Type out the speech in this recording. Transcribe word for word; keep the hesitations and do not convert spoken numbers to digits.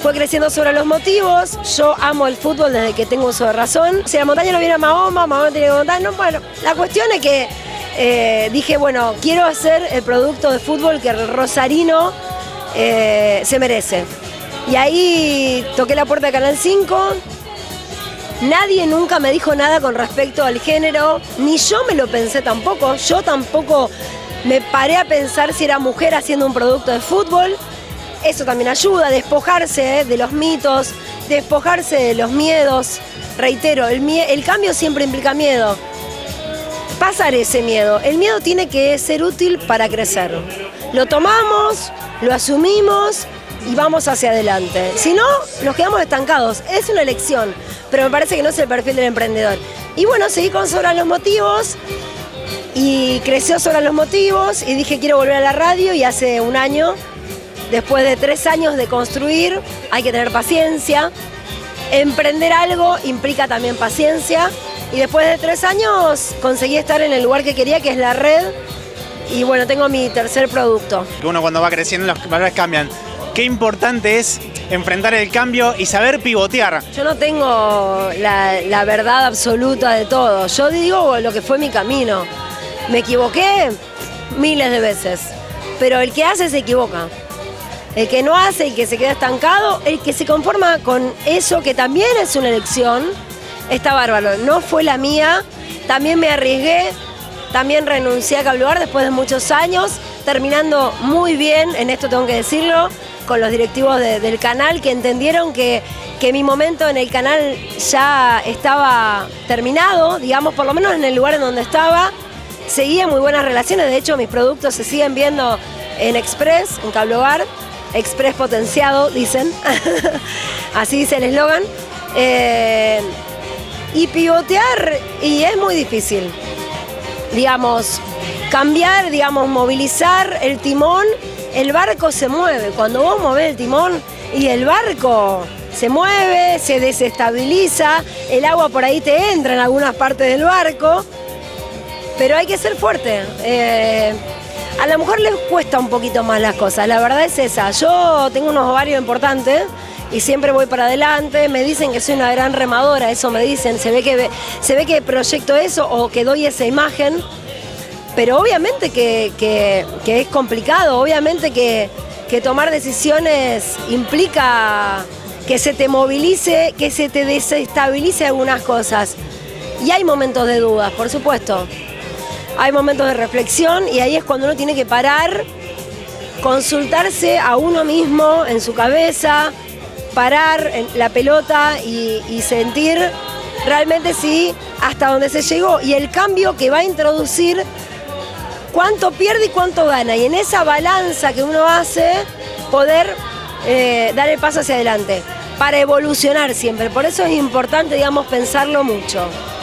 fue creciendo sobre los motivos. Yo amo el fútbol desde que tengo uso de razón. Si la montaña no viene a Mahoma, Mahoma tiene que montar. No, bueno, la cuestión es que eh, dije, bueno, quiero hacer el producto de fútbol que el rosarino eh, se merece. Y ahí toqué la puerta de Canal cinco. Nadie nunca me dijo nada con respecto al género, ni yo me lo pensé tampoco. Yo tampoco me paré a pensar si era mujer haciendo un producto de fútbol. Eso también ayuda, a despojarse eh, de los mitos, despojarse de los miedos. Reitero, el, mie el cambio siempre implica miedo. Pasar ese miedo. El miedo tiene que ser útil para crecer. Lo tomamos, lo asumimos y vamos hacia adelante. Si no, nos quedamos estancados. Es una elección, pero me parece que no es el perfil del emprendedor. Y bueno, seguí con Sobran los Motivos y creció Sobran los Motivos y dije quiero volver a la radio y hace un año, después de tres años de construir, hay que tener paciencia. Emprender algo implica también paciencia y después de tres años conseguí estar en el lugar que quería, que es la red. Y bueno, tengo mi tercer producto. Uno cuando va creciendo los valores cambian. Qué importante es enfrentar el cambio y saber pivotear. Yo no tengo la, la verdad absoluta de todo. Yo digo lo que fue mi camino. Me equivoqué miles de veces, pero el que hace se equivoca. El que no hace y que se queda estancado, el que se conforma con eso, que también es una elección, está bárbaro. No fue la mía, también me arriesgué, también renuncié a Cablebar después de muchos años, terminando muy bien, en esto tengo que decirlo, con los directivos de, del canal que entendieron que, que mi momento en el canal ya estaba terminado, digamos, por lo menos en el lugar en donde estaba. Seguía muy buenas relaciones, de hecho mis productos se siguen viendo en Express, en Cablebar, Express potenciado, dicen, así dice el eslogan. Eh, y pivotear, y es muy difícil, digamos, cambiar, digamos, movilizar el timón. El barco se mueve, cuando vos movés el timón y el barco se mueve, se desestabiliza, el agua por ahí te entra en algunas partes del barco, pero hay que ser fuerte. Eh, a la mujer les cuesta un poquito más las cosas, la verdad es esa. Yo tengo unos ovarios importantes y siempre voy para adelante, me dicen que soy una gran remadora, eso me dicen, se ve que, se ve que proyecto eso o que doy esa imagen. Pero obviamente que, que, que es complicado, obviamente que, que tomar decisiones implica que se te movilice, que se te desestabilice algunas cosas. Y hay momentos de dudas, por supuesto. Hay momentos de reflexión y ahí es cuando uno tiene que parar, consultarse a uno mismo en su cabeza, parar en la pelota y, y sentir realmente si hasta dónde se llegó y el cambio que va a introducir, cuánto pierde y cuánto gana. Y en esa balanza que uno hace, poder eh, dar el paso hacia adelante, para evolucionar siempre. Por eso es importante, digamos, pensarlo mucho.